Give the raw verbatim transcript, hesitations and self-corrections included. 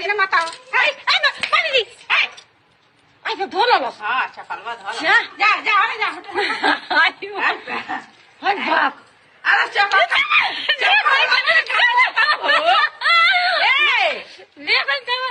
इन माता हाय हाय ना पानी दी हाय आई तो धोला लो हां अच्छा फलवा धोला जा जा जा आवे जा हाय बाप अरे चपल ए ले बन